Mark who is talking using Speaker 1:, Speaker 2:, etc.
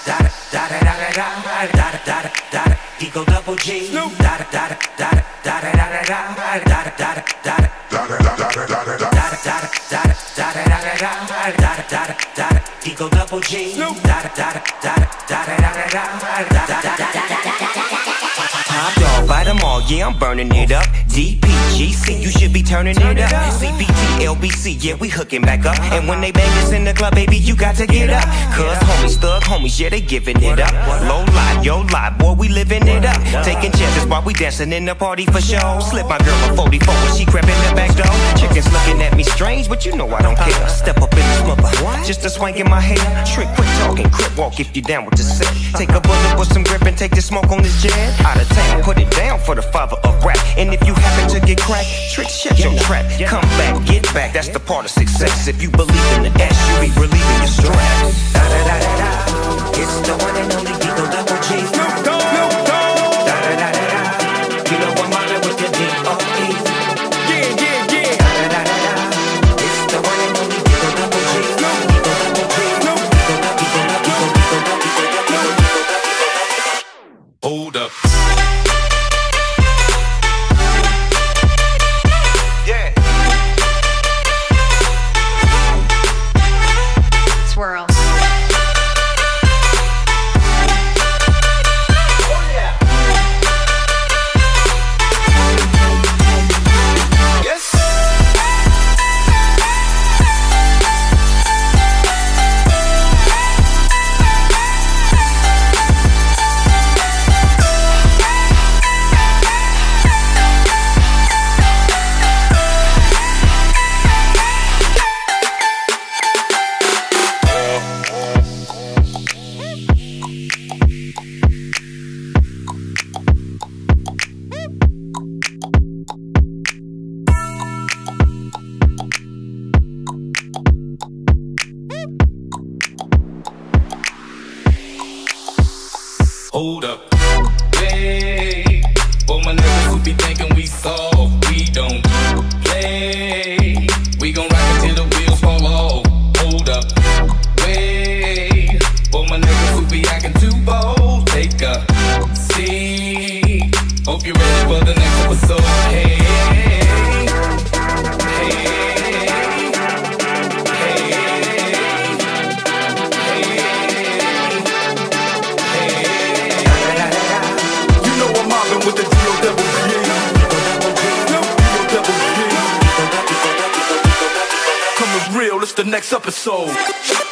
Speaker 1: Eagle Double G. Eagle Double G. Top dog, bite them all, yeah, I'm burning it up. DPGC, you should be turning it up. CBT, LBC, yeah, we hooking back up. And when they bang us in the club, baby, you got to get up. Cause homies, thug homies, yeah, they giving it up. Low life, yo life, boy, we living it up. Taking chances while we dancing in the party for show. Slip my girl a 44 when she crept in the back door. Chickens looking at me strange, but you know I don't care. Step up in this mother, just a swank in my hair. Trick, quick talking, crip walk if you down with the set. Take a bullet with some grip and take the smoke on this jet. Out of town, put it down for the father of rap. And if you happen to get cracked, trick, shut your trap. Come back, get back, that's the part of success. If you believe in the S, you be relieving your stress. Da da da da da, it's the one and only Eagle Double G. Snoop Dogg, Snoop Dogg. Da da da da da, you know I'm mobbing with the D.O.E. Yeah, yeah, yeah. Da da da da da, it's the one and only Eagle Double G. Eagle Double G.
Speaker 2: Hold up.
Speaker 3: Swirl.
Speaker 2: Hold up. Hey, for my niggas who be thinking we soft, we don't play. We gon' rock until the wheels fall off. Hold up. Wait, for my niggas who be acting too bold, take a seat. Hope you're ready for the next episode. Hey,
Speaker 4: with the D.O.double G. D.O.double G. Coming real, it's the next episode.